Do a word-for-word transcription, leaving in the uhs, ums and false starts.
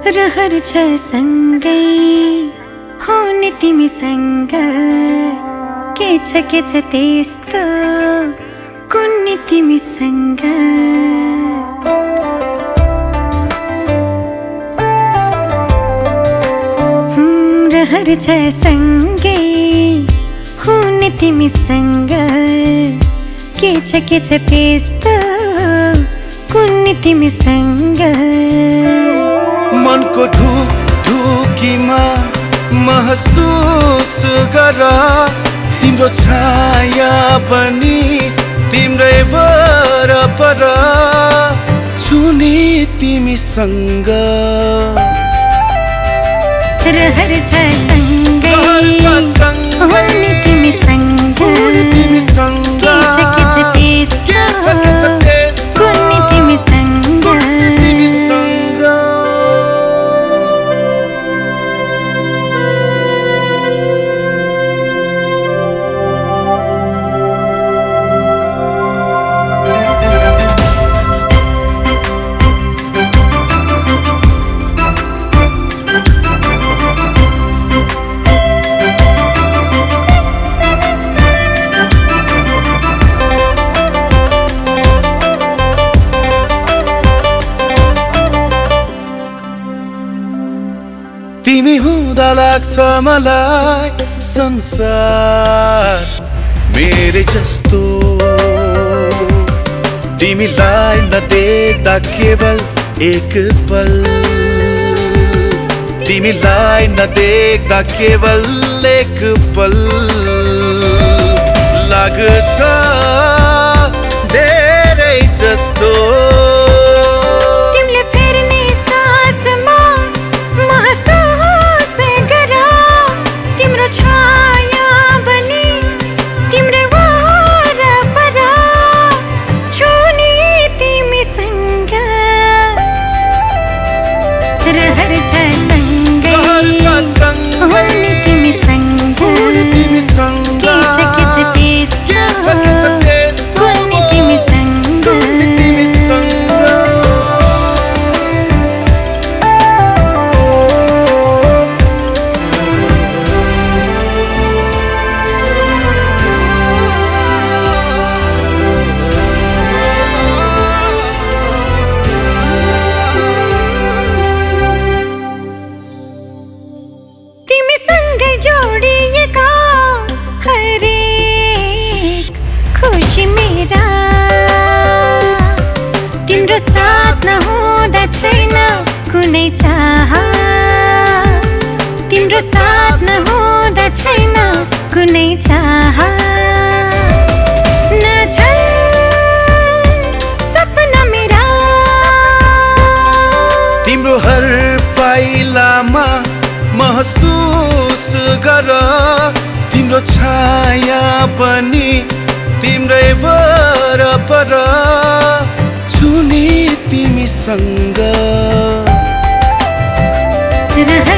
रहर छ सँगै हुने तिमीसँग के छ के छ त्यस्तो कुन्नी तिमीसँग रहर छ सँगै हुने तिमीसँग के छ के छ त्यस्तो कुन्नी तिमीसँग मनको ढुक ढुकीमा महसुस गर तिम्रो छाया पनि तिम्रै वरपर छुने तिमीसँग रहर छ सँगै हुने तिमीसँग के छ के छ त्यस्तो कुन्नी तिमीसँग तिमी हुँदा लाग्छ मलाई संसार मेरे जस्तो तिमीलाई नदेख्दा केवल एक पल तिमीलाई नदेख्दा केवल एक पल लाग्छ धेरै जस्तो रहर छ सँगै हुने तिमीसँग के छ के छ त्यस्तो कुन्नी तिमीसँग जोडिएका हरेक खुसी मेरा तिम्रो साथ नहुँदा छैन कुनै चाह तिम्रो साथ नहुँदा छैन कुनै चाह नछन् सपना मेरा तिम्रो हर पाइलामा महसुस गर तिम्रो छाया पनि तिम्रै वरपर छुने तिमीसँग।